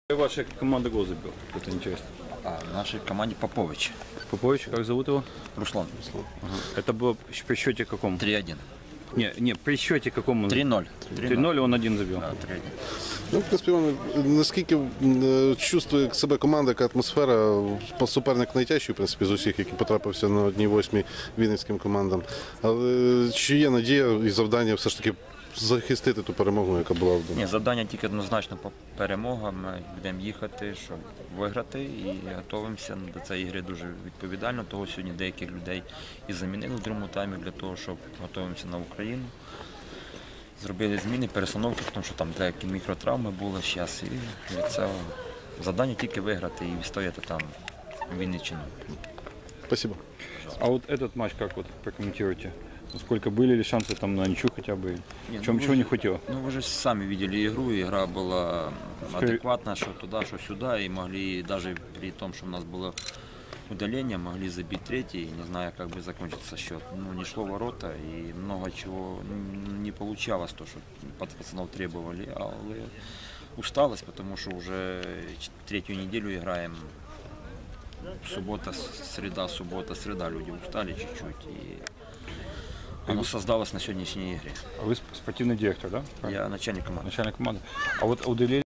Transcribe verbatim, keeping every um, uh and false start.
Ваша команда гол забил? Это интересно. А в нашей команде Попович. Попович, как зовут его? Руслан. Руслан. Ага. Это было при счете каком? три один. Не, не, при счете какому? три ноль. три ноль он один забил. Да, три один. Ну, в принципі, наскільки е, чувствує себе команда, яка атмосфера, суперник найтяжчий, в принципі, з усіх, який потрапився на одній восьмій вінницьким командам. Але чи є надія і завдання все ж таки захистити ту перемогу, яка була вдома? Ні, завдання тільки однозначно по перемогам. Ми будемо їхати, щоб виграти, і готуємося до цієї гри дуже відповідально. Того сьогодні деяких людей і замінили в другому таймі для того, щоб готуємося на Україну. Зробили зміни, перестановки, тому що там деякі мікротравми були зараз. І від цього завдання тільки виграти і відстояти там Вінниччину. Спасибо. А вот этот матч как вот прокомментируете? Сколько были ли шансы там на ничью хотя бы? Не, В чем ну, чего вы не же- хватило? Ну, вы же сами видели игру, игра была адекватна, что туда, что сюда, и могли, даже при том, что у нас было удаление, могли забить третий, не знаю, как бы закончится счет. Ну, не шло в ворота, и много чего м, не получалось, то, что под пацанов требовали, але усталость, потому что уже ч- третью неделю играем. Суббота, с- среда, суббота, среда, люди устали чуть-чуть, и оно создалось на сегодняшней игре. А вы сп- спортивный директор, да? Я начальник команды. Начальник команды. А вот удалили